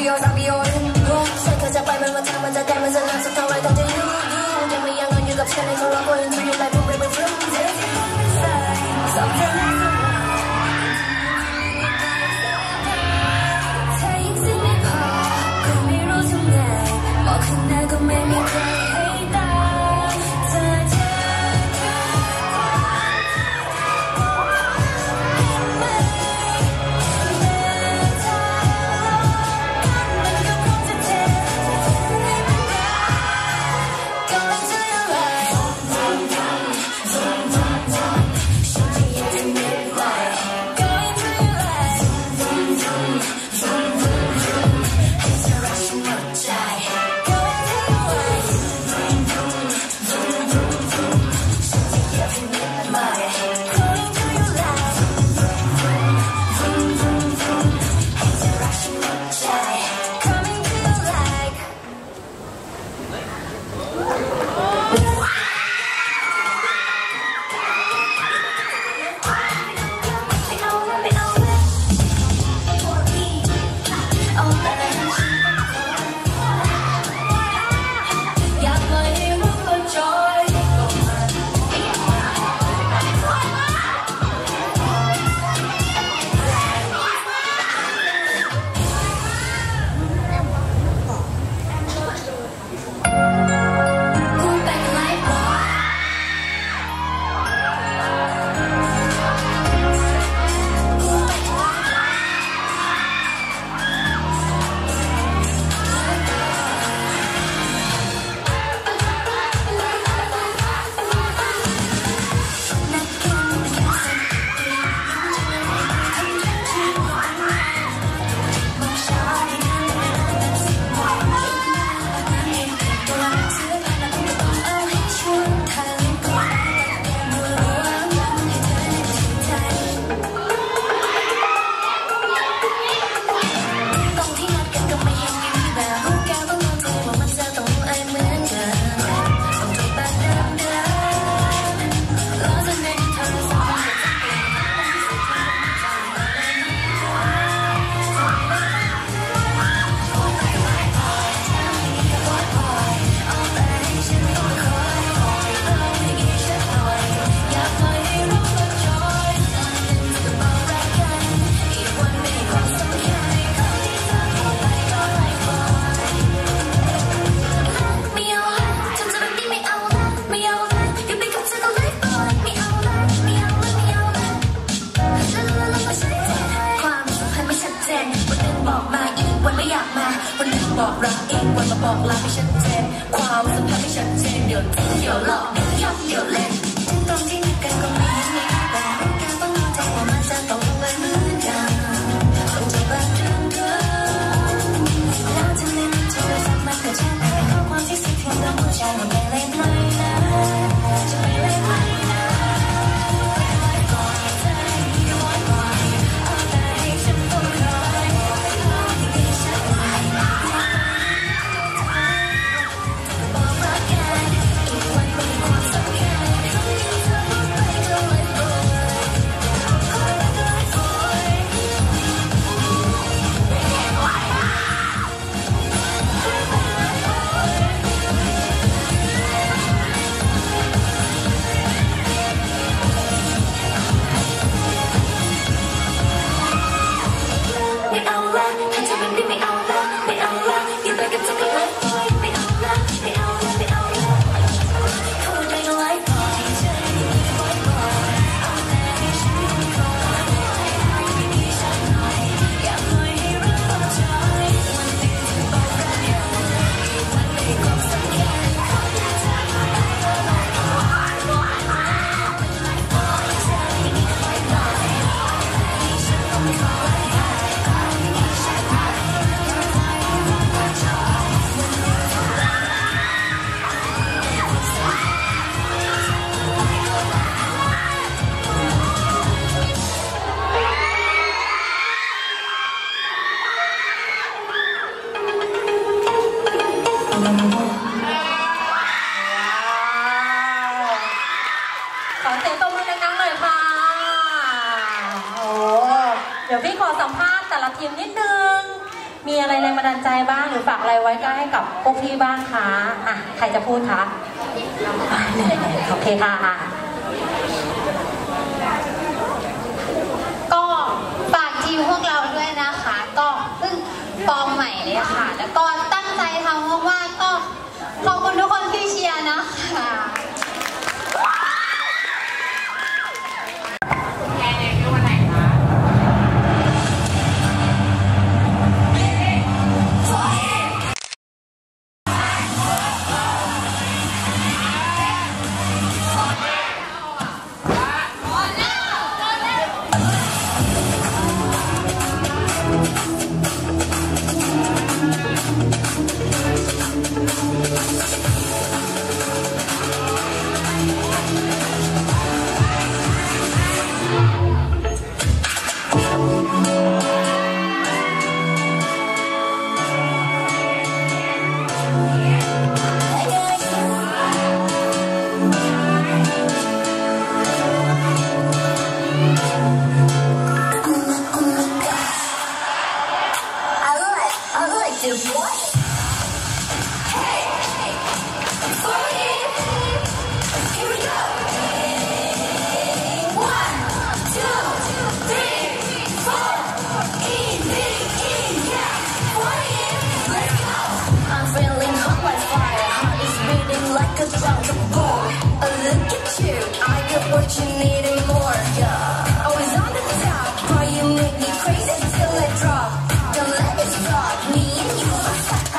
โอสักวิโอใส่เธอจะไปมันมาทำมันจะได้มันจะนานสักเท่าไรต้องจะอยู่ยังไม่ยังนอนอยู่กับฉันในโทรศัพท์ อยู่ไรพวกเราเป็นเพื่อนสองคนถ้ายิ่งสิ่งไม่พอก็ไม่รู้ทำไงบอกข้างหน้าก็ไม่มีใครให้ตามเธอบอกรักเองวันมาบอกลาไม่ชัดเจนความสัมพันธ์ไม่ชัดเจนเดี๋ยวทิ้งเดี๋ยวหลอกเดี๋ยวย้ำเดี๋ยวเล่นตรงที่นัดกันก็ไม่มีแต่การต้องเข้าใจว่ามันจะต้องไม่เหมือนกันต้องจะแบบเดิมแล้วจะเล่นโทรศัพท์มันก็แชทให้ข้อความที่สิทิ้งแล้วผู้ชายมันไม่เล่นไม่นะจะไม่เล่นไม่นะก่อนใจย้อนไปเอาแต่ให้ฉันต้องคอยที่ฉันไม่เอาละถ้าจะเป็นไม่เอาละไม่เอาละอยู่ไปกับเธอก็ไล่ปล่อยไม่เอาละไม่เอาละไม่เอาละพูดไปก็ไล่ปล่อยเธอไม่ได้ปล่อยเอาแต่ให้ฉันคอยให้ดีฉันหน่อยอยากปล่อยให้รักเข้าใจวันนี้เธอบอกรักเธออีกวันไม่ได้ความสำคัญขอให้เธอมาได้ก็ไล่ปล่อยไล่ปล่อยเธอไม่ได้ปล่อยให้ฉันต้องคอยขอเสียงตบมือดังๆหน่อยค่ะโอ้เดี๋ยวพี่ขอสัมภาษณ์แต่ละทีมนิดนึงมีอะไรแรงบันดาลใจบ้างหรือฝากอะไรไว้ก็ให้กับพวกพี่บ้างคะอ่ะใครจะพูดคะโอเคค่ะก็ฝากทีมพวกเราด้วยนะคะก็เพิ่งฟอร์มใหม่เลยค่ะแล้วก็ตั้งใจทำมากๆก็ขอบคุณทุกคนที่เชียร์นะคะ What you need and more, yeah. Always on the top, boy, you make me crazy till I drop. Don't let it stop me and you.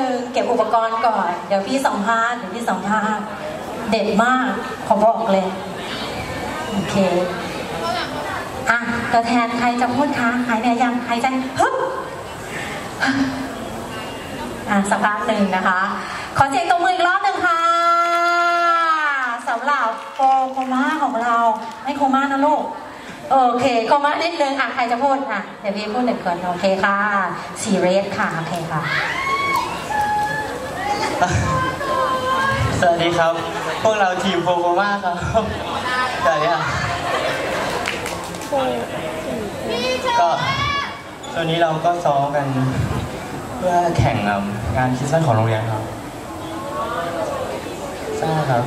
งเก็บอุปกรณ์ก่อนเดี๋ยวพี่สัมภาษณ์เด็ดมากขอบอกเลยโอเคอ่ะตัวแทนใครจะพูดคะใครเนี่ยยังใครจะฮึบสักพักหนึ่งนะคะขอเสียงตบมืออีกรอบหนึ่งค่ะสำหรับโคม่าของเราไม่โคม่านะลูกโอเคโคม่านิดนึงใครจะพูดเดี๋ยวพี่พูดหนึ่งคนโอเคค่ะซีเรสค่ะโอเคค่ะสวัสดีครับพวกเราทีมโคม่าครับสวัสดีครับก็ช่วงนี้เราก็ซ้อมกันเพื่อแข่งงานคริสต์มาสของโรงเรียนครับใช่ครับ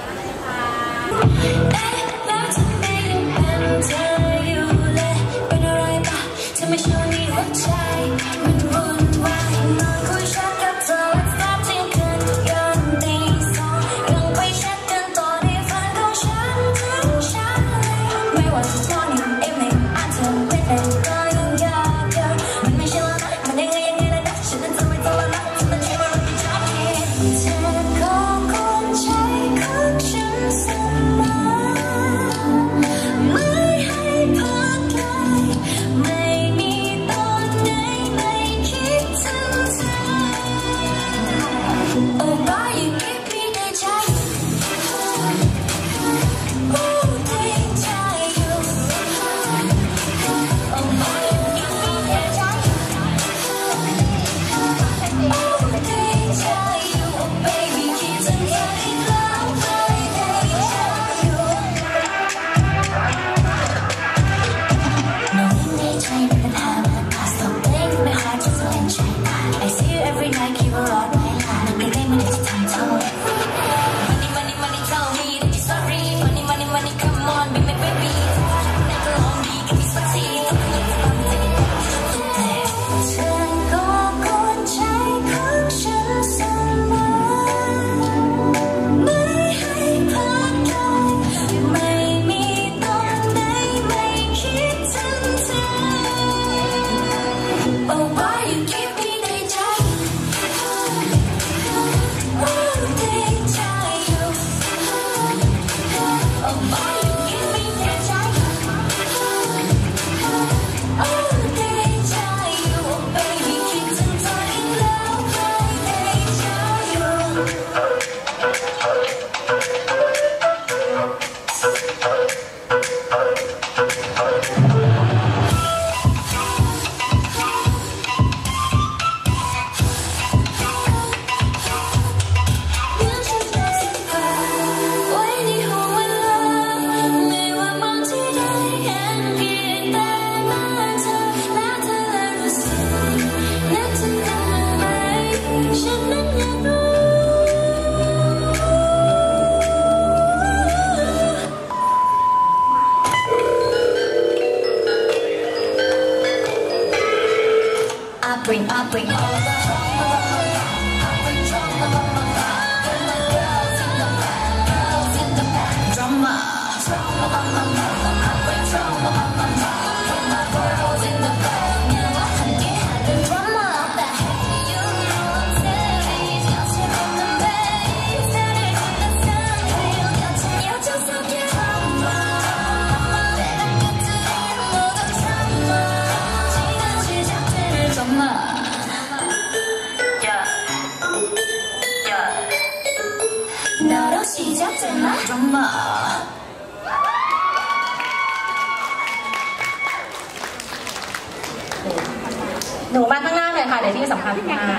หนูมาข้างหน้าเลยค่ะเดี๋ยวที่สำคัญข้างหน้า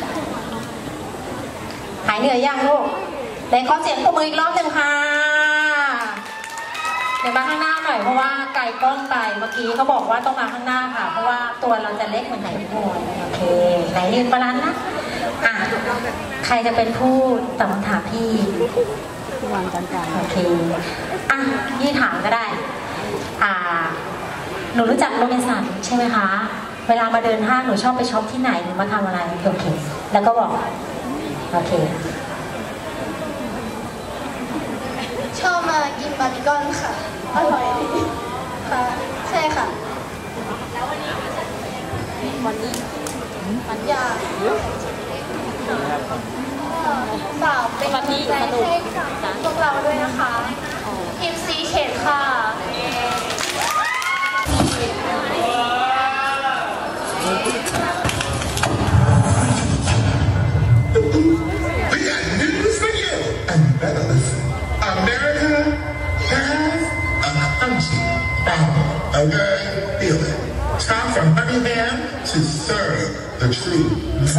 หายเหนื่อยยังลูกเดี๋ยวขอเสียงปรบมืออีกรอบหนึ่งค่ะเดี๋ยวมาข้างหน้าหน่อยเพราะว่าไกลกล้องไปเมื่อกี้เขาบอกว่าต้องมาข้างหน้าค่ะเพราะว่าตัวเราจะเล็กเหมือนไหนทุกคนโอเคไหนยืนประลันนะใครจะเป็นผู้ตอบคำถามพี่วางกันโอเคยี่ถามก็ได้หนูรู้จักโรบินสันใช่ไหมคะเวลามาเดินห้างหนูชอบไปช็อปที่ไหนหรือมาทำอะไรโอเคแล้วก็บอกโอเคชอบมากินบาร์บีคอนค่ะอร่อยดีค่ะใช่ค่ะแล้ววันนี้อยากฝากเป็นกำลังใจให้กับพวกเราด้วยนะคะทีมซีเขตค่ะ We got news for you, and you better listen. America has a country problem. Okay, feel it. Time for Birmingham to serve the truth.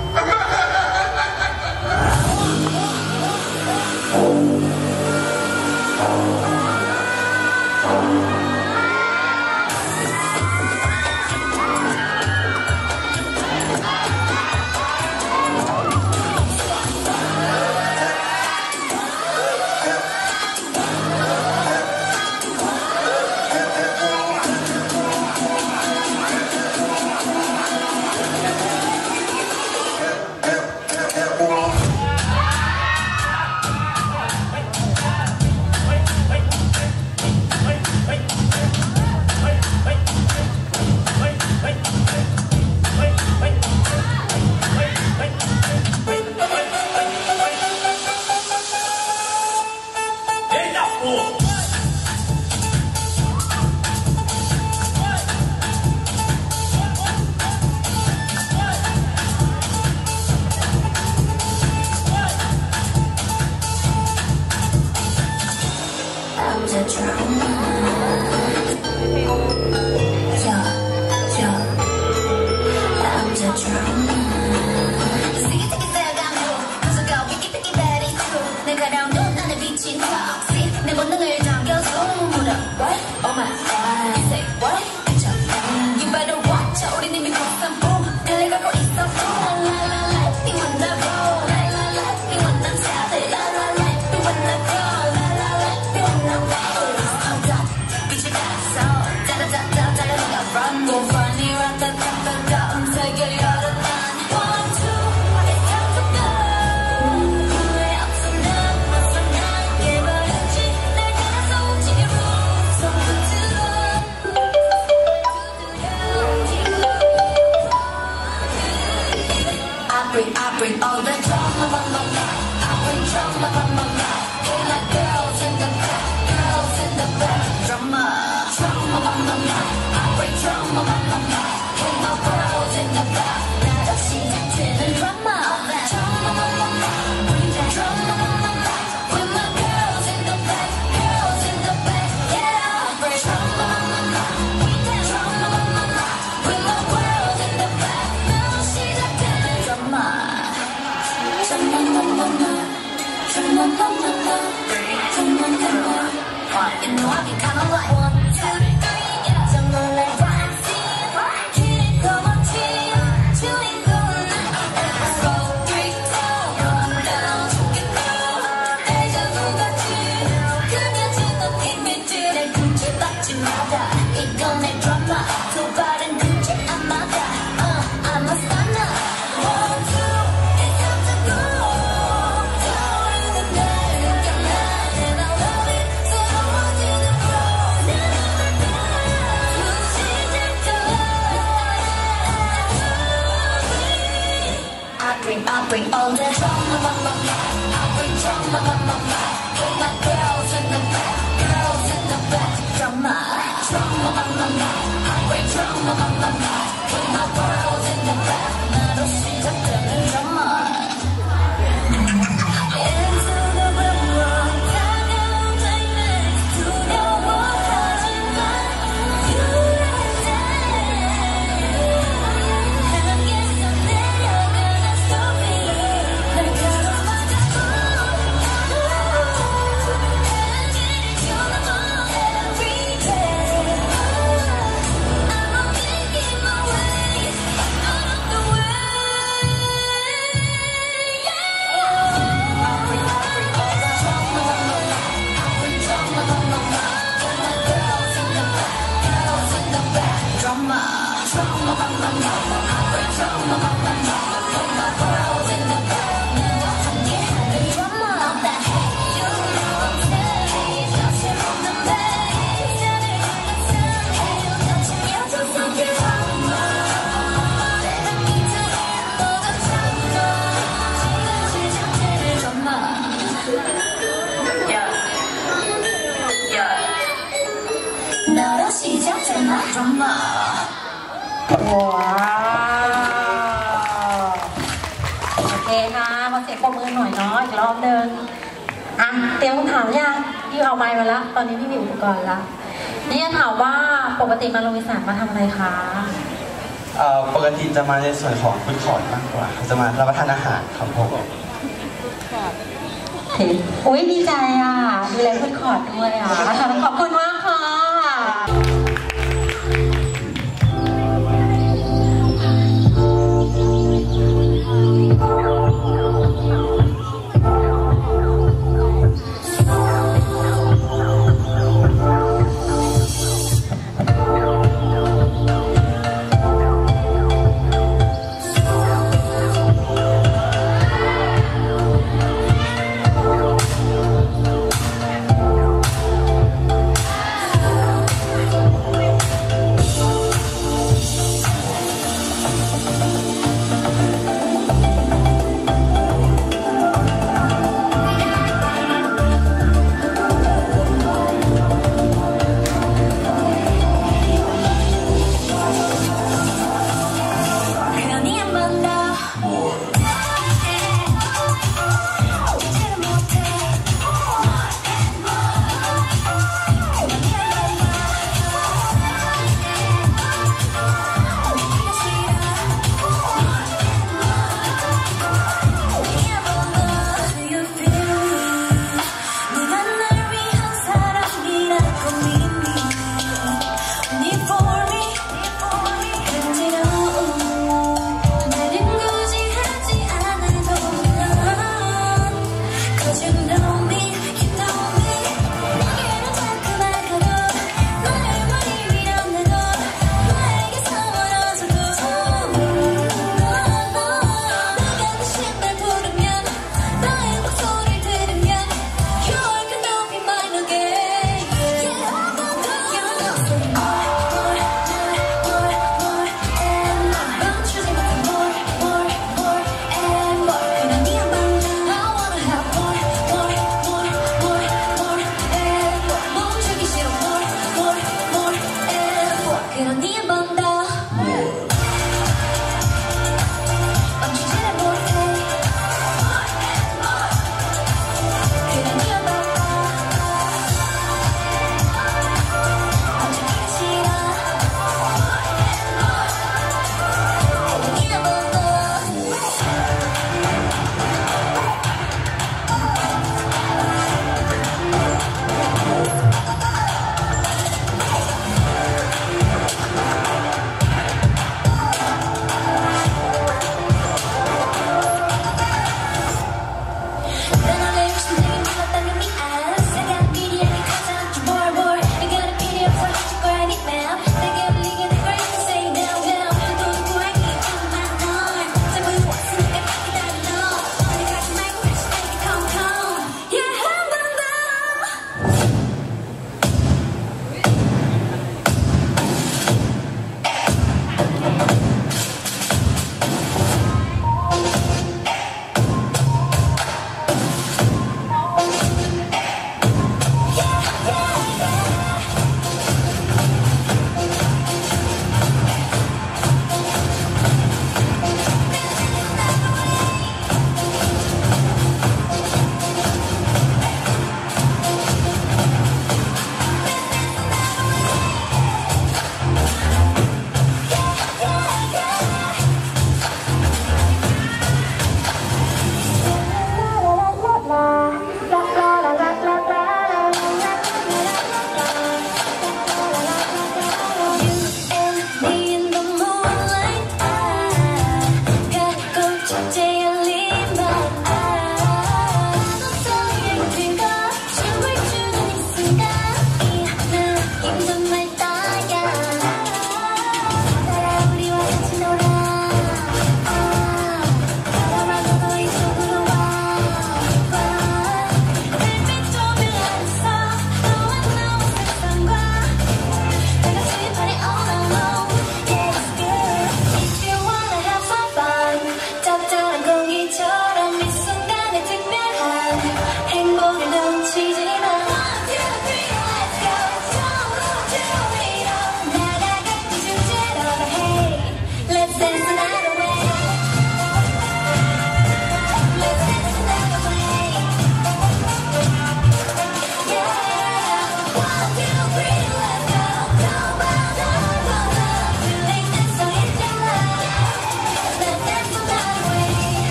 I bring all the drama, I bring drama, all the girls in the back, drama, I bring drama, bring my girls in the back, 나도 시작되는 drama, bring that drama, with my girls in the back, yeah, I bring drama, bring that drama, with my girls in the back, 나도 시작되는 drama. You know I be kinda like 1, 2, 3, yeah. Someone like rhyme scene, keep going team, doing good. Let's go 3, 2, run down, get through. déjà vu 같이 그냥 지금 이미지를 굳이 받지 마라. 이건 내 드라마, 또 다른 굳이 안 맞아. I'm a stunner. 1, 2, it's time to go. I bring all the drama, I bring drama, with my girls in the back, drama, I bring drama, with my girls in the back, 나도 시작되는 drama. Into the room, 다가온 climax, 두려워하지 마, you and I. 향해서 내려가는 story, 날 가로막아줘. energy beautiful every day. I'ma make it my way, out of the way. ว้าวโอเคค่ะขอเสียงปรบมือหน่อยเนาะอีกรอบหนึ่งอ่ะเตรียมคำถามยังพี่เอาไมค์มาแล้วตอนนี้พี่มีอุปกรณ์แล้วนี่จะถามว่าปกติมาโรงอีสานมาทำอะไรคะปกติจะมาในส่วนของฟู้ดคอร์ทมากกว่าจะมารับประทานอาหารครับผมอุ้ยดีใจอ่ะดูแลคุณขอดด้วยอ่ะขอบคุณมากค่ะ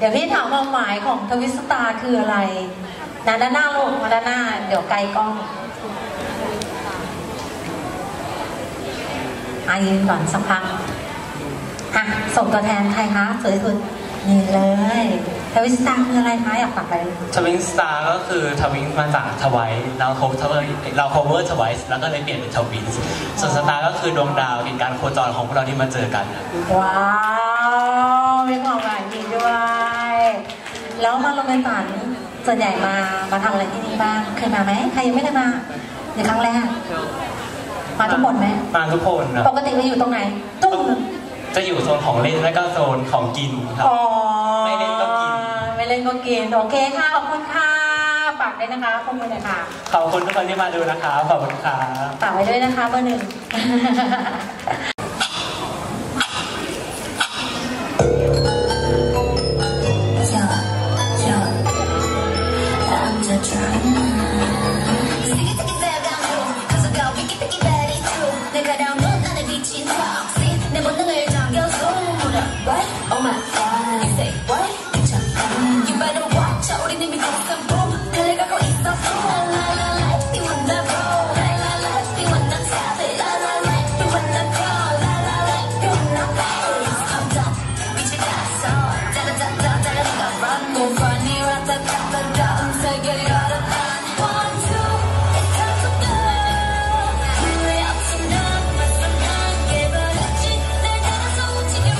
ดี๋ยวพี่ถามความหมายของทวิสตาร์คืออะไรนะด้านหน้าลูกมาด้านหน้าเดี๋ยวไกลกล้องยืนก่อนสักพักส่งตัวแทนใครคะสวยสุดนี่เลยทวิสตาร์คืออะไรคะอยากฝากอะไรทวิสตาร์ก็คือทวินมาจากทวายเราโคเวอร์ทวายแล้วก็เลยเปลี่ยนเป็นทวินส่วนสตาร์ก็คือดวงดาวเป็นการโคจรของพวกเราที่มาเจอกันว้าวมีความหมายดีด้วยแล้วมาโรแมนตันส่วนใหญ่มาทำอะไรที่นี่บ้างเคยมาไหมใครยังไม่ได้มาในครั้งแรกมาทุกคนไหมมาทุกคนครับปกติเราอยู่ตรงไหนตุ้มจะอยู่โซนของเล่นและก็โซนของกินครับไม่เล่นก็กินไม่เล่นก็กินโอเคค่ะขอบคุณค่ะฝากด้วยนะคะขอบคุณเลยค่ะขอบคุณทุกคนที่มาดูนะคะขอบคุณค่ะฝากไว้ด้วยนะคะเบอร์หนึ่ง Oh my god, you say what? You better watch out, 우리는 미국산 boom. 달려가고 있어, la la la. We wanna roll, la la la. We wanna tap it, la la la. We wanna go, la la la. We wanna race. I'm done, 미치겠어. Da da da da da da. Run, move, funny, ra da da da da. 세계를 열어봐. 1, 2, it's time to go. 왜 없었나, 맞섰나, 깨버렸지. 날 따라서 움직여.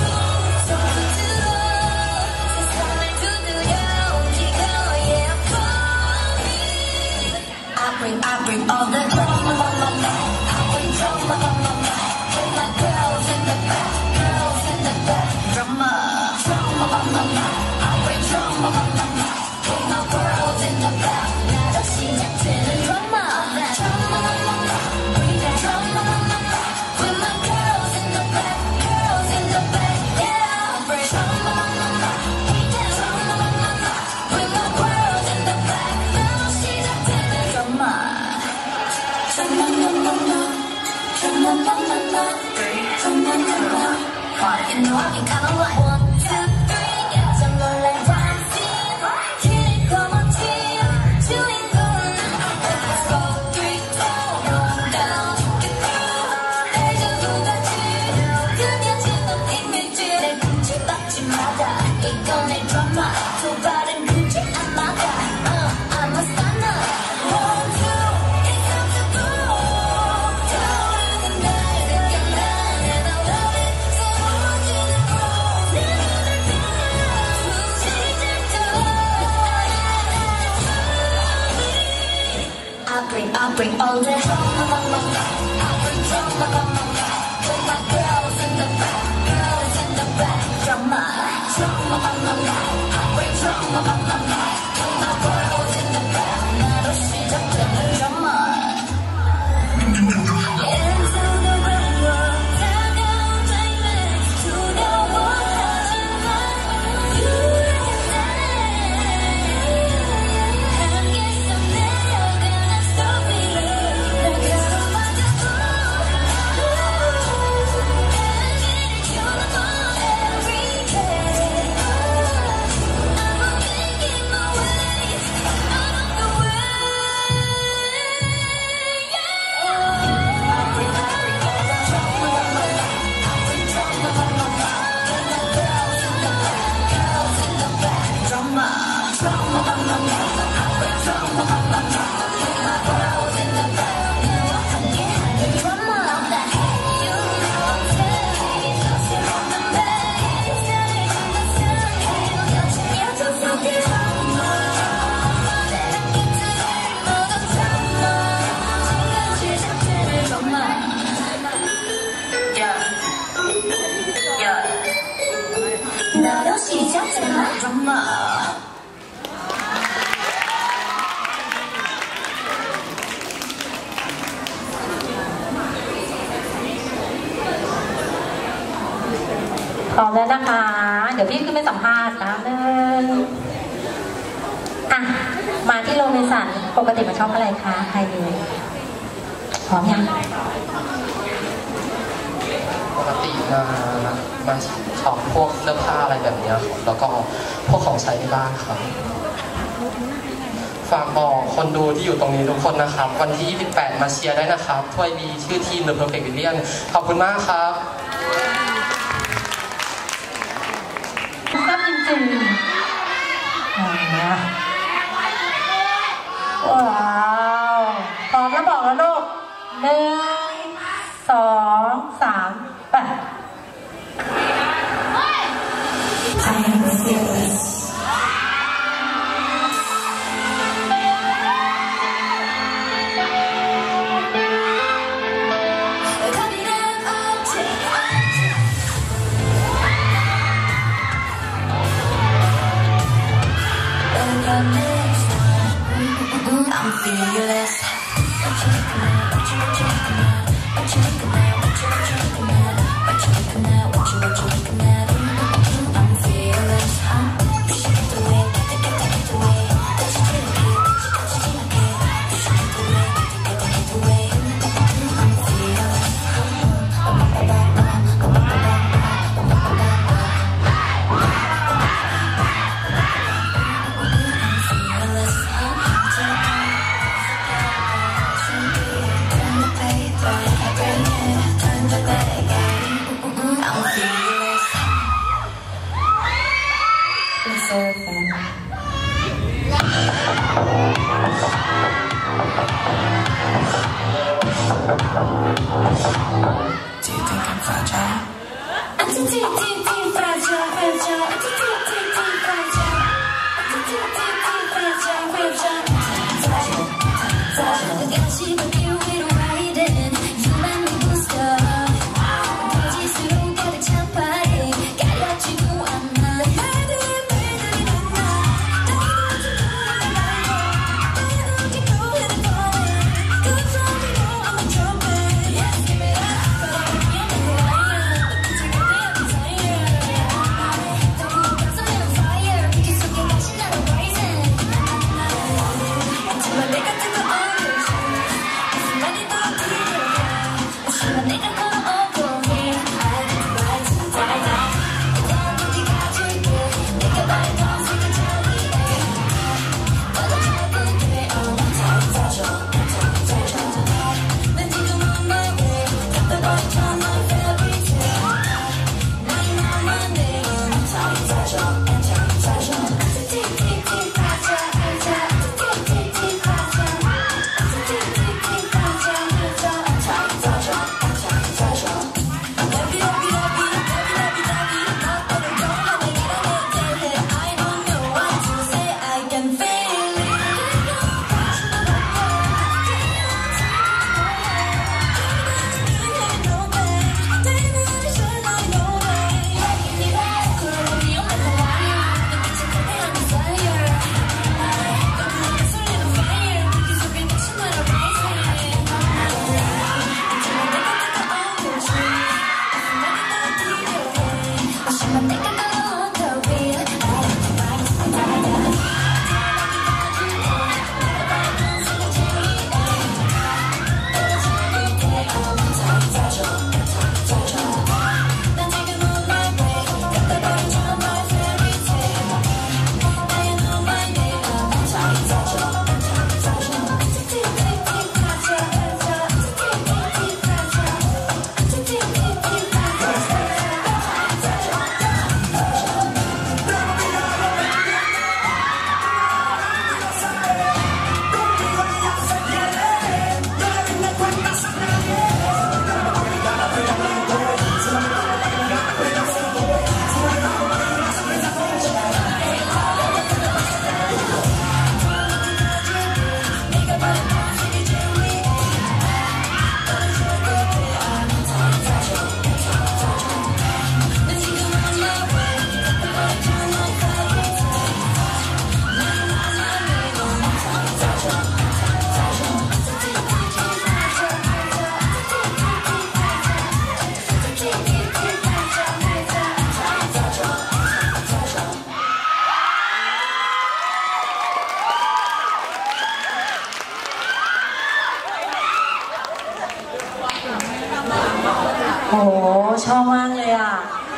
I bring all the drama, I bring drama, with my girls in the back, drama, I bring drama, with my girls in the back, 나도 시작되는 drama, bring that drama, with my girls in the back, yeah, I bring drama, bring that drama, with my girls in the back, 나도 시작되는 drama. You know I can kinda like 1, 2, 3 깜짝 놀랄 dancing Here it come on team 주인공은 Let's go 3, 2 Going down get through 대저구같이 그려진 넌 이미지 내 끔찍받지마다 이건 내 드라마 두 발은 굳이 안 막아 I'm a stunner 1, 2 It's time to go 타오르는 날 느껴나 And I love it 새로워지는 groove 내 눈을 감아 시작도 I bring all the drama I bring drama with my girls in the back drama I bring drama with my girls in the back 나로 시작되는 drama Into the real world 차가운 climax 두려워하지만 You and I 함께 써내려가는 story 날 가로막아도 헬기를 켜놓고 every day I'm making my way out of the way 나로 시작되는 드라마 พร้อมแล้วนะคะเดี๋ยวพี่ขึ้นไปสัมภาษณ์นะมาที่โรบินสันปกติมาชอบอะไรคะใครดีพร้อมยังปกติมาชครับพวกเสื้อผ้าอะไรแบบนี้ครับแล้วก็พวกของใช้ในบ้านครับฝากบอกคนดูที่อยู่ตรงนี้ทุกคนนะครับวันที่28มาเชียร์ได้นะครับถ้วยดีชื่อทีม The Perfect Villain ขอบคุณมากครับแซ่บจริงๆว้าวพร้อมแล้วบอกแล้วลูก1 2 3 ไป I'm fearless. Do you think I'm fragile?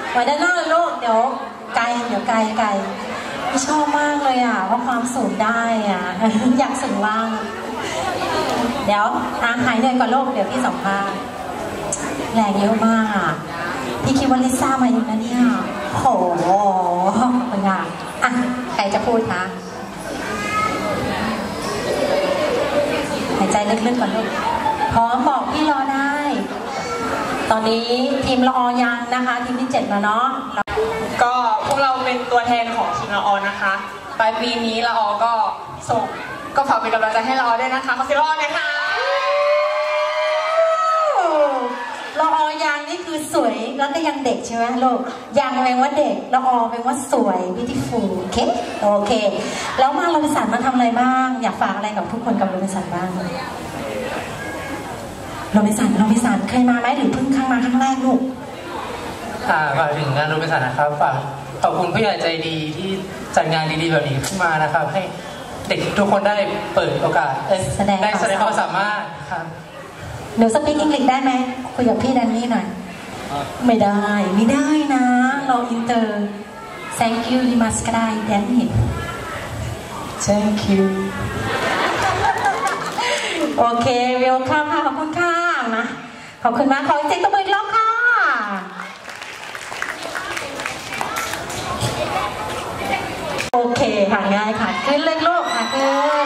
ไว้ด้านหน้าเลยลูกเดี๋ยวไกลพี่ชอบมากเลยอ่ะว่าความสูงได้อ่ะ อยากสูงบ้างเดี๋ยวหายเหนื่อยก่อนลูกเดี๋ยวพี่สัมภาษณ์แรงเยอะมากอ่ะพี่คิดว่าลิซ่ามาอยู่นะเนี่ยโหเป็นไงอ่ะใครจะพูดคะหายใจลึกๆก่อนลูกพร้อมบอกพี่รอได้ตอนนี้ทีมละออยังนะคะทีมที่7แล้วเนาะก็พวกเราเป็นตัวแทนของทีมละออนะคะปลายปีนี้ละออก็ส่งก็ฝากเป็นกำลังใจให้ละออด้วยนะคะขอเสียงละออหน่อยค่ะละออยังนี่คือสวยแล้วก็ยังเด็กใช่ไหมลูกยังแปลว่าเด็กละออแปลว่าสวย beautiful โอเคแล้วมาโรบินสันมาทำอะไรบ้างอยากฝากอะไรกับทุกคนกับโรบินสันบ้างโรบินสันเคยมาไหมหรือเพิ่งครั้งแรกลูกฝากถึงงานโรบินสันนะครับฝากขอบคุณผู้ใหญ่ใจดีที่จัดงานดีๆแบบนี้ขึ้นมานะครับให้เด็กทุกคนได้เปิดโอกาสได้แสดงความสามารถครับหนูสปีกอังกฤษได้ไหมคุยกับพี่แดนนี่หน่อยไม่ได้นะเราอินเตอร์ thank you ลิมัสก็ได้แดนนี่ thank you โอเคเวลคัมค่ะขอบคุณค่ะนะขอบคุณมากขอเสียงตบมืออีกรอบค่ะโอเคค่ะง่ายค่ะขึ้นเลยลูกค่ะขึ้น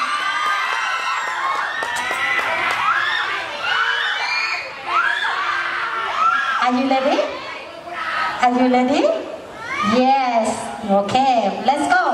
Are you ready? Yes. Okay. Let's go.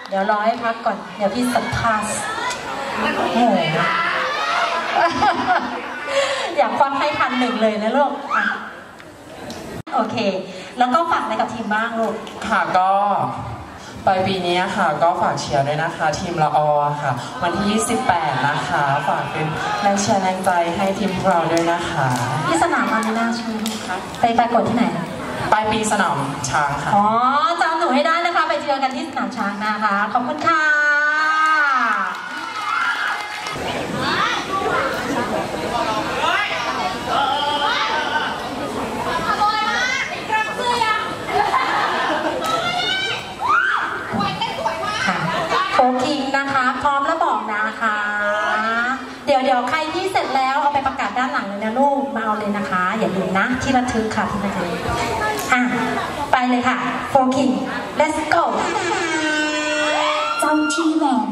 เดี๋ยวรอให้พักก่อนเดี๋ยวพี่สัมภาษณ์โอ้โหอยากควักให้1,000เลยนะลูกโอเคแล้วก็ฝากอะไรกับทีมบ้างลูกค่ะก็ปลายปีนี้ค่ะก็ฝากเชียร์ด้วยนะคะทีมละอค่ะวันที่28นะคะฝากเป็นแรงเชียร์แรงใจให้ทีมพวกเราด้วยนะคะที่สนามอารีนาใช่ไหมลูกคะไปกดที่ไหนปลายปีสนามช้างค่ะอ๋อจำหนูให้ได้นะคะไปเจอกันที่สนามช้างนะคะขอบคุณค่ะโฟกิงนะคะพร้อมแล้วบอกนะคะเดี๋ยวใครที่เสร็จแล้วเอาไปประกาศด้านหลังเลยนะลูกมาเอาเลยนะคะอย่าลืมนะที่ระทึกค่ะที่ระทึกไปเลยค่ะโฟกิง let's go เจ้าที่แหวน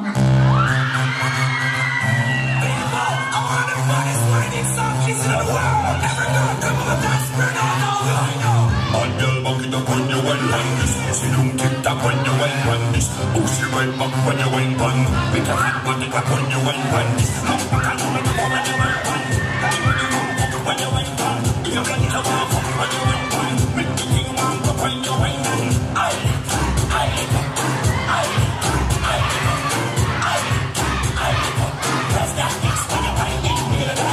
Up on your wine run this, she don't tick tock on your wine run this. Oh, she right back when your wine run. Make a hot body clap on your wine run this. Come back and make a woman your wine run. When your wine run, you got to walk up when your wine run. Make the king man go when your wine run. Press that next when your wine run.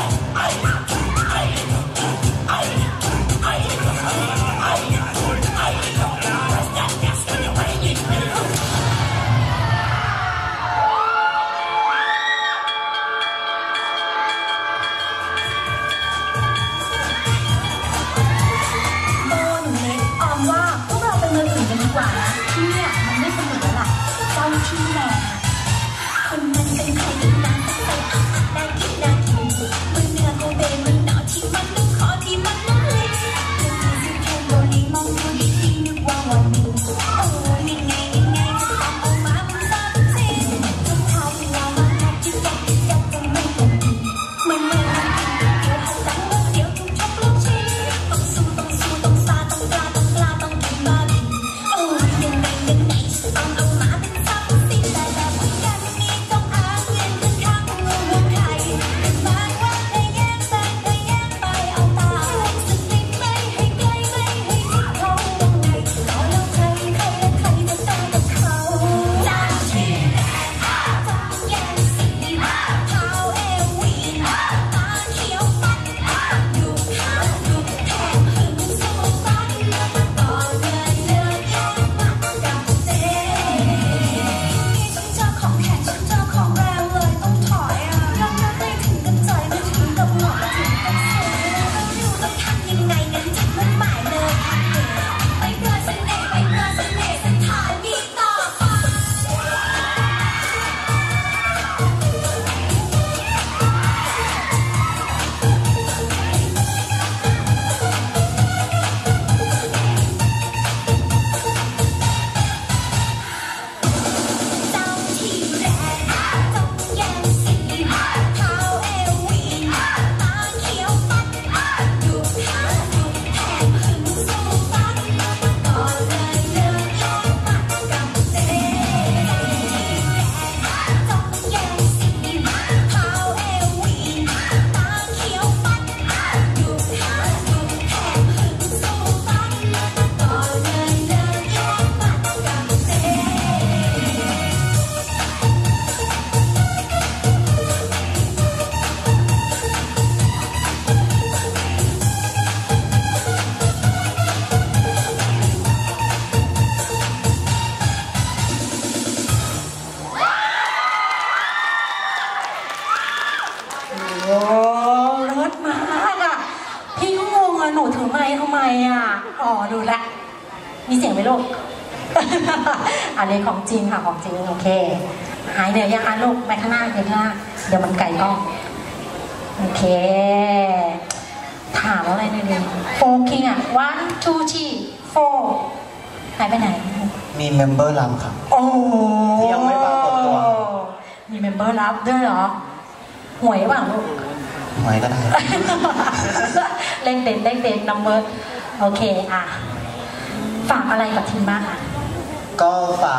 ดูละมีเสียงไหมลูก อันนี้ของจริงค่ะของจริงโอเคหายเหนื่อยยังคะลูกไปข้างหน้าเดี๋ยวมันไกลกล้องโอเคถามอะไรหน่อยดิโฟคิงอ่ะ one two three four หายไปไหนมีเมมเบอร์รับครับโอ้ที่ยังไม่ปรากฏตัวมีเมมเบอร์รับด้วยเหรอหวยบ้างลูกหวยก็ได้เล่นเด่นนัมเบอร์โอเคอ่ะฝากอะไรกับทีมบ้างอ่ะก็ฝาก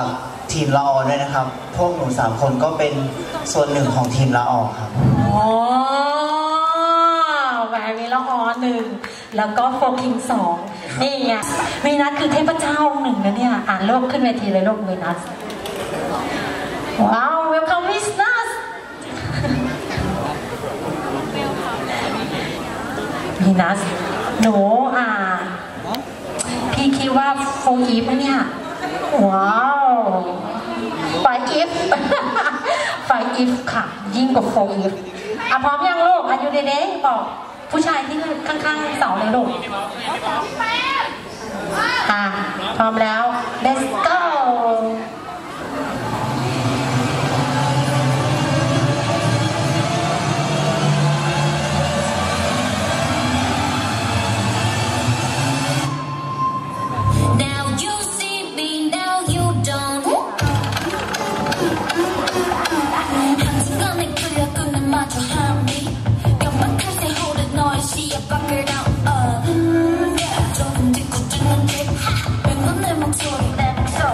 ทีมละออด้วยนะครับ พวกหนู3 คนก็เป็นส่วนหนึ่งของทีมละออครับอ๋อแหวนมีละออ1แล้วก็โฟคิง2นี่ไงวีนัสคือเทพเจ้า1นะเนี่ยอ่านโลกขึ้นเวทีเลยโลกวีนัสว้าว welcome วีนัสวีนัสหนูพี่คิดว่าโฟอีฟเนี่ยว้าวไฟอีฟไฟอีฟค่ะยิ่งกว่าโฟอีฟพร้อมยังลูกอายุเด็กๆบอกผู้ชายที่ข้างๆเสาเลยลูกพร้อมแล้ว let's go Now you see me, now you don't. 한순간에 끌려끄는 마주함이 깜빡할 새 hold it 너의 시야 밖을 down. 조금 뒤꿈치는 듯 맹건 내 목소리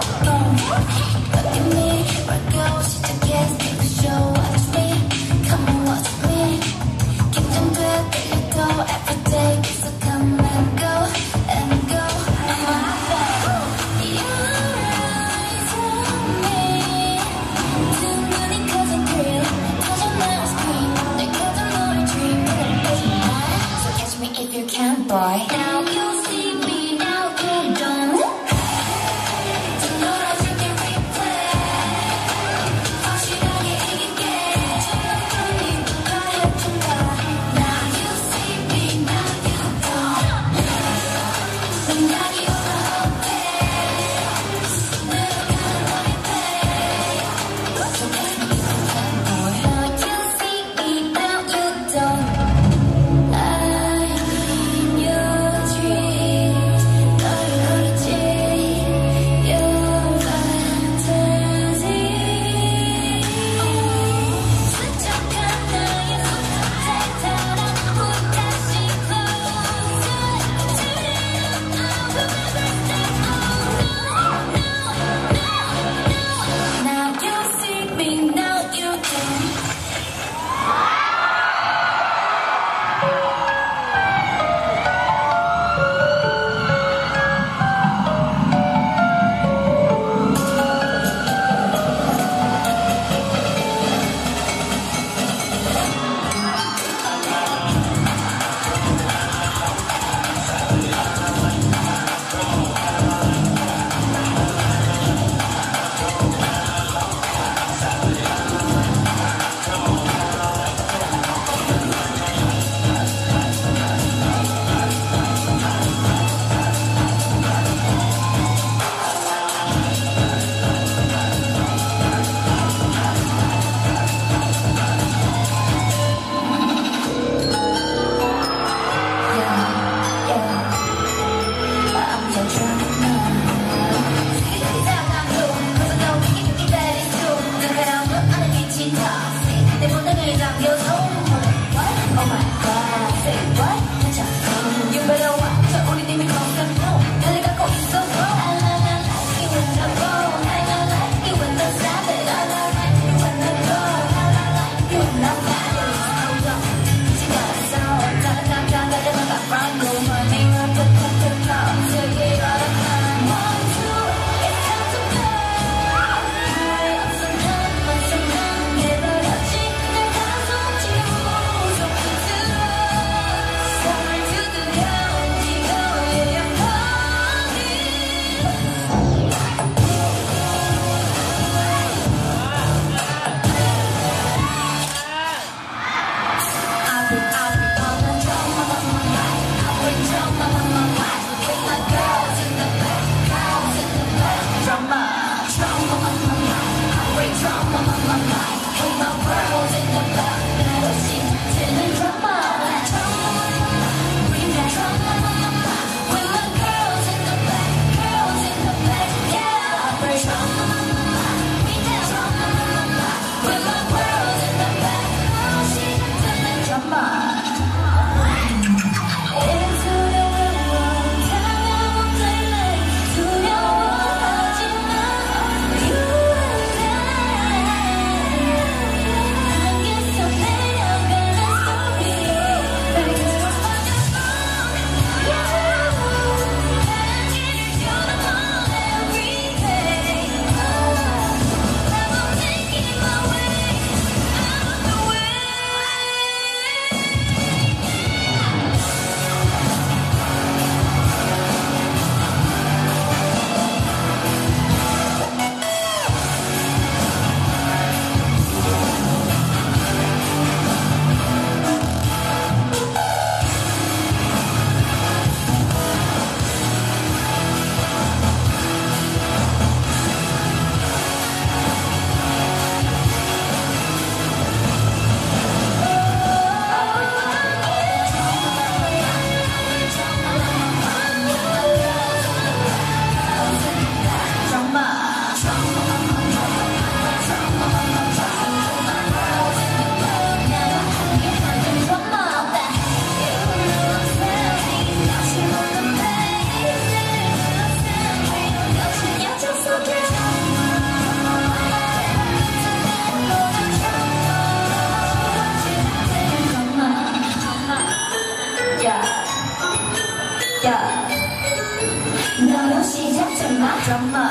เธอมาจะมา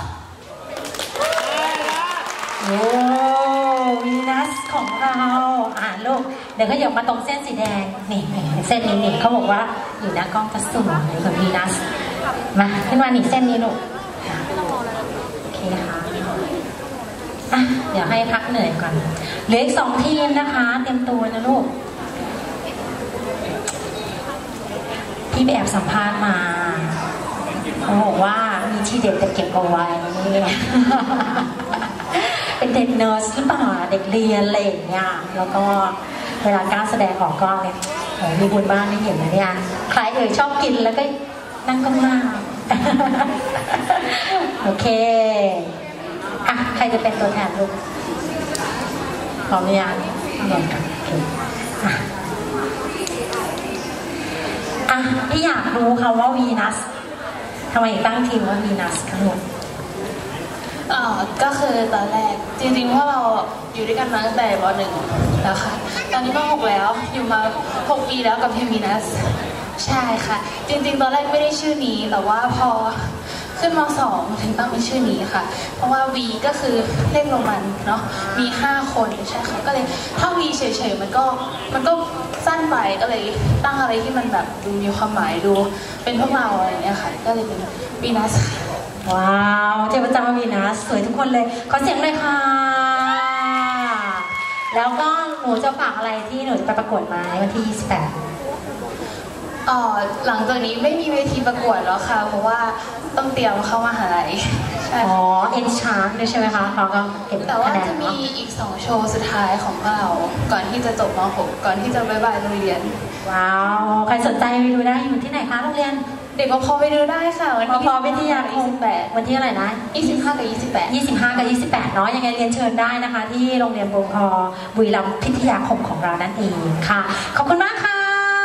โอ้วีนัสของเราลูกเดี๋ยวก็อย่ามาตรงเส้นสีแดงนี่เส้นนี้เขาบอกว่าอยู่หน้ากล้องจะสวยเลยของวีนัสมาขึ้นมาหนีเส้นนี้ลูกโอเคนะคะเดี๋ยวให้พักเหนื่อยก่อนเหลืออีก2 ทีมนะคะเตรียมตัวนะลูกพี่ไปแอบสัมภาษณ์มาเขาบอกว่ามีทีเด็ดแต่เก็บเอาไว้เป็นเด็กเนิร์สหรือเปล่าเด็กเรียนอะไรอย่างเงี้ยแล้วก็เวลาการแสดงออกก็เนี่ยมีบุญบ้านได้เห็นนะเนี่ยใครชอบกินแล้วก็นั่งก้มหน้าโอเคใครจะเป็นตัวแทนลูกพร้อมหรือยังเรียนกันพี่อยากรู้ค่ะว่าวีนัสทำไมตั้งทีมว่าวีนัสทั้งหมดก็คือตอนแรกจริงๆว่าเราอยู่ด้วยกันมาตั้งแต่ป.1 แล้วค่ะตอนนี้ป.6 แล้วอยู่มา6 ปีแล้วกับทีมวีนัสใช่ค่ะจริงๆตอนแรกไม่ได้ชื่อนี้แต่ว่าพอขึ้นม.2 ถึงตั้งเป็นชื่อนี้ค่ะเพราะว่า V ก็คือเลขโรมันเนาะมี5 คนใช่ค่ะก็เลยถ้า V เฉยๆมันก็สั้นไปก็เลยตั้งอะไรที่มันแบบดูมีความหมายดูเป็นพวกเราอะไรอย่างเงี้ยค่ะก็เลยเป็นวีนัสว้าวเจ้าประจำวีนัสสวยทุกคนเลยขอเสียงเลยค่ะแล้วก็หนูจะฝากอะไรที่หนูจะไปประกวดมาในวันที่28 หลังจากนี้ไม่มีเวทีประกวดแล้วค่ะเพราะว่าต้องเตรียมเข้ามหาลัยเอ็นชาร์ด้วยใช่ไหมคะเขาก็เก็บแต่ว่าจะมีอีก2 โชว์สุดท้ายของเราก่อนที่จะจบม.6 ก่อนที่จะบ๊ายบายโรงเรียนว้าวใครสนใจไปดูได้อยู่ที่ไหนคะโรงเรียนเด็กพอไปดูได้ค่ะวันที่พอวิทยาคมวันที่อะไรนะ 25 กับ 25 กับ 28เนาะยังไงเรียนเชิญได้นะคะที่โรงเรียนบงคบุรีรัมย์พิทยาคมของเรานั่นเองค่ะขอบคุณมากค่ะ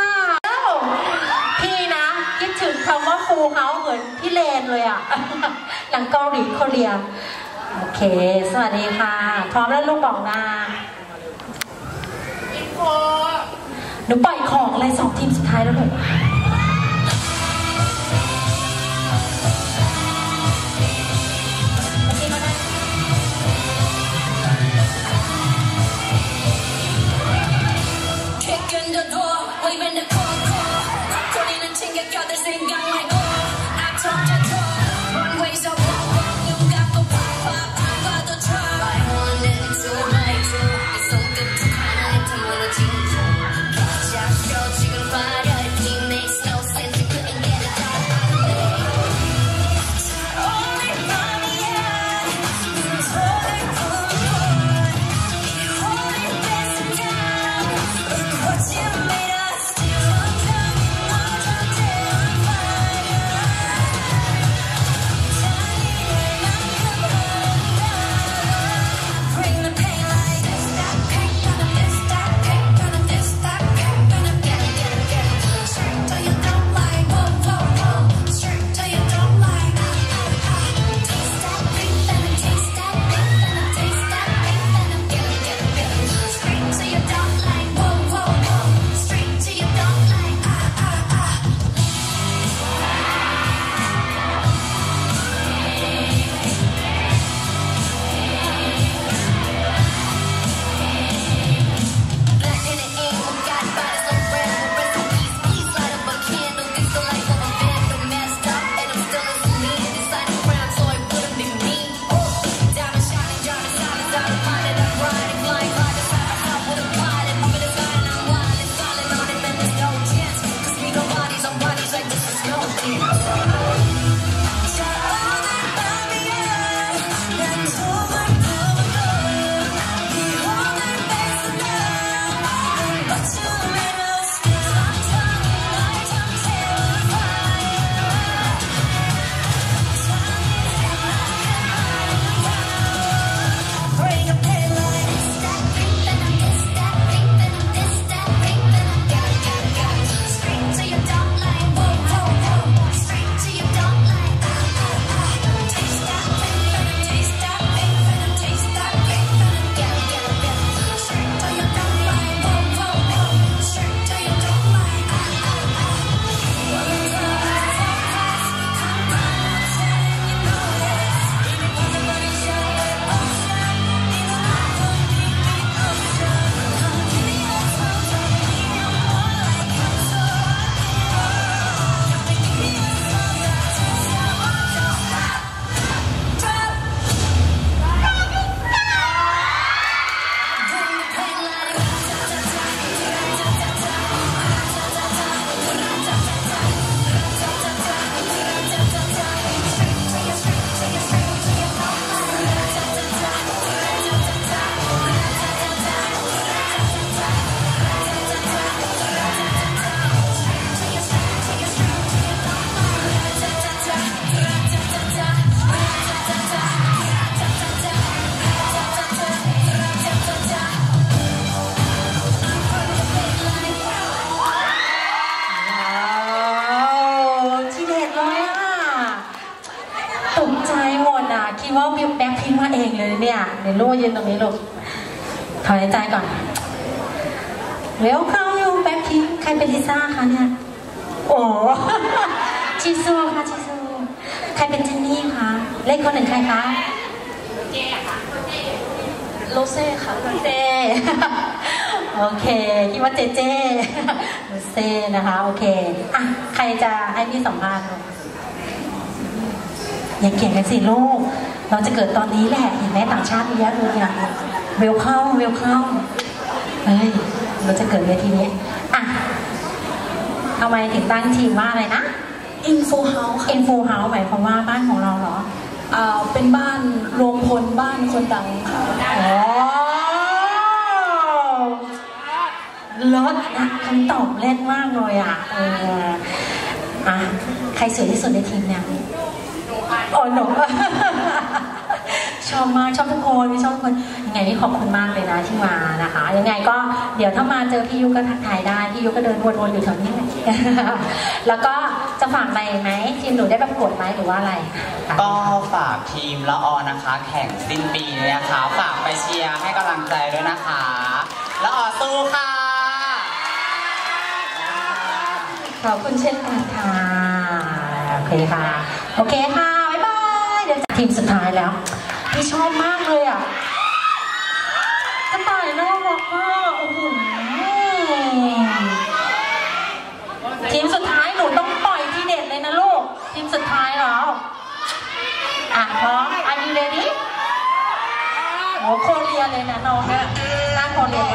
พี่นะคิดถึงคำว่าครูเขาเหมือนพี่เลนเลยอ่ะหลังเกาหลีโคเรียโอเคสวัสดีค่ะพร้อมแล้วลูกบอกนะหนูปล่อยของเลย2 ทีมสุดท้ายแล้วลูก 지금 화려해 빛내 ใจหมดอ่ะคิดว่าวิวแบ็คพิงมาเองเลยเนี่ยเดี๋ยวลูกยืนตรงนี้ลูกถอนหายใจก่อนเร็วเข้าวิวแบ็คพิงใครเป็นลิซ่าคะเนี่ยโอ้ชิซูค่ะชิซูใครเป็นเจนนี่คะเลขคนหนึ่งใครคะเจค่ะโรเซ่ค่ะโรเซ่โอเคคิดว่าเจเจโรเซ่นะคะโอเคอ่ะใครจะให้พี่สัมภาษณ์อย่าเกี่ยงกันสิลูกเราจะเกิดตอนนี้แหละเห็นไหมต่างชาติเยอะเลยอ่ะเวลคัมเวลคัมเฮ้ยเราจะเกิดเวทีนี้อ่ะทำไมถึงตั้งทีมว่าอะไรนะอินฟูเฮาส์อินฟูเฮาส์หมายความว่าบ้านของเราเหรอเป็นบ้านรวมพลบ้านคนดังค่ะอ๋อเลิศนะคำตอบเล่นมากเลยอ่ะใครสวยที่สุดในทีมเนี่ยโอ้หนูชอบมากชอบทุกคนชอบทุกคนยังไงนี่ขอบคุณมากเลยนะที่มานะคะยังไงก็เดี๋ยวถ้ามาเจอพี่ยุก็ทักทายได้พี่ยุก็เดินวนๆอยู่แถวนี้แล้วก็จะฝากอะไรไหมทีมหนูได้ประกวดไหมหรือว่าอะไรก็ฝากทีมละออนะคะแข่งสิ้นปีนี้นะคะฝากไปเชียร์ให้กำลังใจด้วยนะคะละออสู้ค่ะขอบคุณเช่นกันค่ะโอเคค่ะโอเคค่ะบ๊ายบายเดี๋ยวทีมสุดท้ายแล้วพี่ชอบมากเลยอ่ะกระต่ายน่ารักมากโอ้โหทีมสุดท้ายหนูต้องปล่อยทีเด็ดเลยนะลูกทีมสุดท้ายแล้วพร้อม Are you ready โอ้โคเรียเลยนะน้องเนี่ยหน้าโคเรีย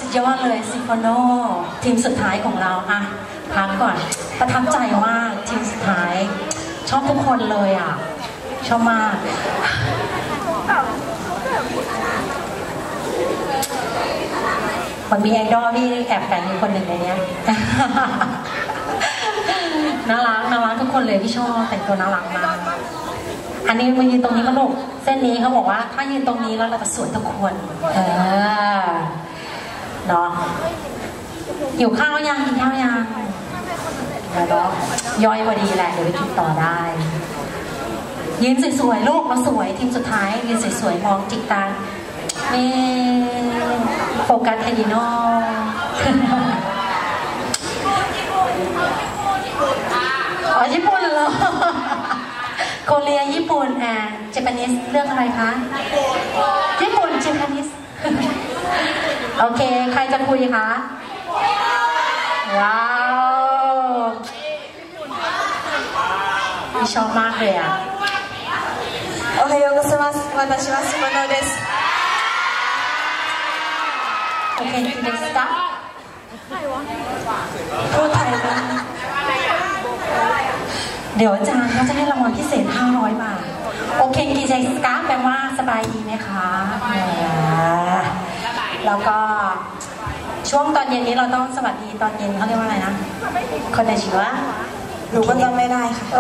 ยอดเลยซิมโฟโนทีมสุดท้ายของเราอะพักก่อนประทับใจมากทีมสุดท้ายชอบทุกคนเลยอ่ะชอบมากมันมีไอดอลที่แอบแฝงอยู่คนหนึ่งในนี้ น่ารักทุกคนเลยพี่ชอบแต่งตัวน่ารักมากอันนี้มายืนตรงนี้ก็ลูกเส้นนี้เขาบอกว่าถ้ายืนตรงนี้แล้วเราจะสวยทุกคนเนาะหิวข้าวยังกินข้าวยังแล้วย่อยพอดีแหละเดี๋ยวไปกินต่อได้ยืนสวยๆลูกเราสวยทีมสุดท้ายยืนสวยๆมองจิกตานี่โฟกัสไทดิโนอ๋อญี่ปุ่นเหรอโคเรียญี่ปุ่นเจแปนิสเรื่องอะไรคะญี่ปุ่นเจแปนิสโอเคใครจะคุยคะว้าวชอบมากเลยอ่ะおはようございます私はシモノですโอเคทีนี้สตาร์ทพูดไทยบ้างเดี๋ยวอาจารย์เขาจะให้รางวัลพิเศษ500 บาทโอเคกีใจสตาร์ทแปลว่าสบายดีไหมคะแล้วก็ช่วงตอนเย็นนี้เราต้องสวัสดีตอนเย็นเขาเรียกว่าอะไรนะคนในชีวะหนูก็จำไม่ได้ค่ะ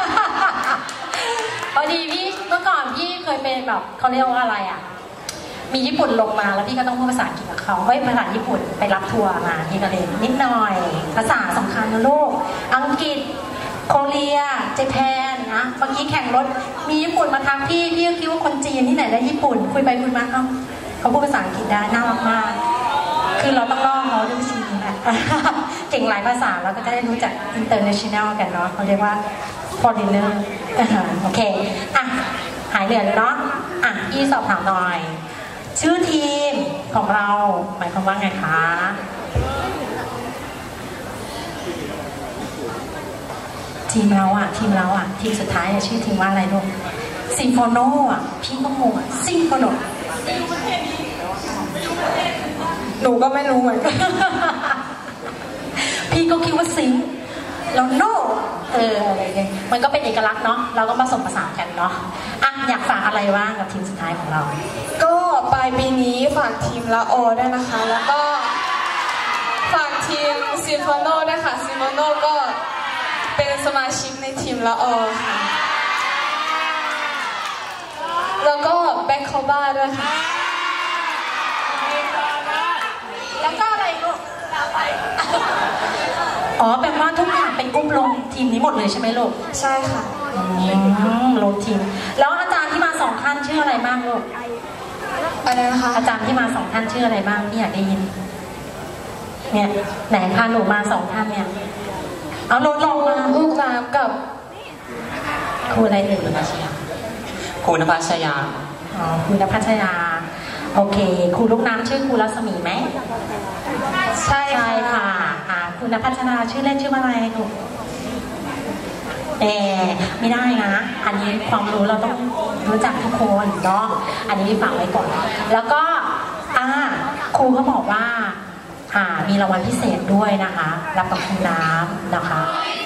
พอดีพี่เมื่อก่อนพี่เคยเป็นแบบเขาเรียกว่าอะไรอ่ะมีญี่ปุ่นลงมาแล้วพี่ก็ต้องพูดภาษาอังกฤษกับเขาภาษาญี่ปุ่นไปรับทัวร์มาพี่ก็เรียนนิดหน่อยภาษาสำคัญนะลูกอังกฤษโคเรียเจแปนนะเมื่อกี้แข่งรถมีญี่ปุ่นมาทักพี่ก็คิดว่าคนจีนที่ไหนได้ญี่ปุ่นคุยไปคุยมาเขาพูดภาษาอังกฤษได้น่ารักมากคือเราต้องล่อเขาด้วยวิธีนี้แหละเก่งหลายภาษาเราก็จะได้รู้จัก international กันเนาะเขาเรียกว่า foreigner โอเคอ่ะหายเหนื่อยเลยเนาะอ่ะพี่สอบถามหน่อยชื่อทีมของเราหมายความว่าไงคะทีมเราอ่ะทีมสุดท้ายชื่อทีมว่าอะไรลูกซิมโฟโนอ่ะพี่ก็งงอ่ะซิมโฟโนหนูก็ไม่รู้เหมือนกันพี่ก็คิดว่าซิงแล้วโน่อะไรเงี้ยมันก็เป็นเอกลักษณ์เนาะเราก็ผสมผสานกันเนาะอ่ะอยากฝากอะไรบ้างกับทีมสุดท้ายของเราก็ปลายปีนี้ฝากทีมละออด้วยนะคะแล้วก็ฝากทีมซิมโฟโนด้วยค่ะซิมโฟโนก็เป็นสมาชิกในทีมละออค่ะแล้วก็แบ็คคอบ้าด้วยค่ะแล้วก็อะไรลูกอ๋อแปลว่าทุกอย่างเป็นกลุ่มลงทีมนี้หมดเลยใช่ไหมลูกใช่ค่ะลงทีมแล้วอาจารย์ที่มา2 ท่านชื่ออะไรบ้างลูกอะไรนะคะอาจารย์ที่มา2 ท่านชื่ออะไรบ้างพี่อยากได้ยินเนี่ยไหนพาหนูมา2 ท่านเนี่ยเอาลงมาลูกน้ำกับครูอะไรเอ่ยครูณภัชยาอ๋อครูณภัชยาโอเคครูลูกน้ำชื่อครูรัศมีไหมใช่ค่ะครูณภัชยาชื่อเล่นชื่ออะไรลูกไม่ได้นะอันนี้ความรู้เราต้องรู้จักทุกคนเนาะอันนี้ฝากไว้ก่อนแล้วก็ครูเขาบอกว่ามีรางวัลพิเศษด้วยนะคะรับกับครูน้ำนะคะ